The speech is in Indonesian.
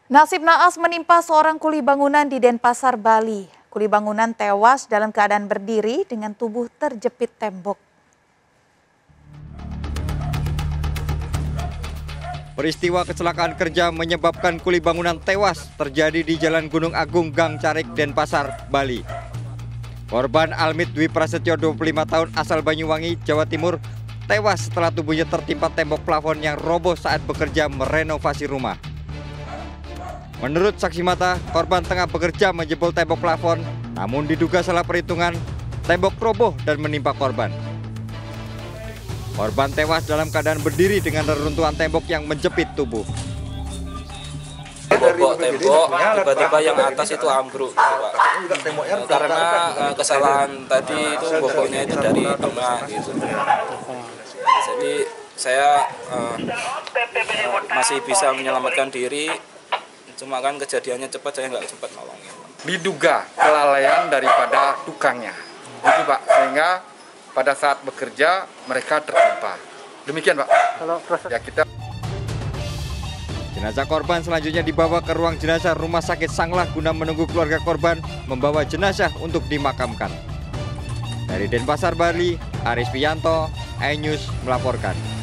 Nasib naas menimpa seorang kuli bangunan di Denpasar, Bali. Kuli bangunan tewas dalam keadaan berdiri dengan tubuh terjepit tembok. Peristiwa kecelakaan kerja menyebabkan kuli bangunan tewas terjadi di Jalan Gunung Agung, Gang Carik, Denpasar, Bali. Korban Almit Dwi Prasetyo, 25 tahun, asal Banyuwangi, Jawa Timur, tewas setelah tubuhnya tertimpa tembok plafon yang roboh saat bekerja merenovasi rumah. Menurut saksi mata, korban tengah bekerja menjebol tembok plafon, namun diduga salah perhitungan, tembok roboh dan menimpa korban. Korban tewas dalam keadaan berdiri dengan reruntuhan tembok yang menjepit tubuh. Bobok tembok, tiba-tiba yang atas itu ambruk, Pak. Karena kesalahan tadi itu boboknya itu dari tengah gitu. Jadi saya masih bisa menyelamatkan diri, cuma kan kejadiannya cepat, saya nggak cepat nolongin. Diduga kelalaian daripada tukangnya, itu Pak, sehingga pada saat bekerja mereka tertimpa. Demikian Pak. Kalau proses ya kita. Jenazah korban selanjutnya dibawa ke ruang jenazah Rumah Sakit Sanglah guna menunggu keluarga korban membawa jenazah untuk dimakamkan. Dari Denpasar, Bali, Aris Pianto, iNews melaporkan.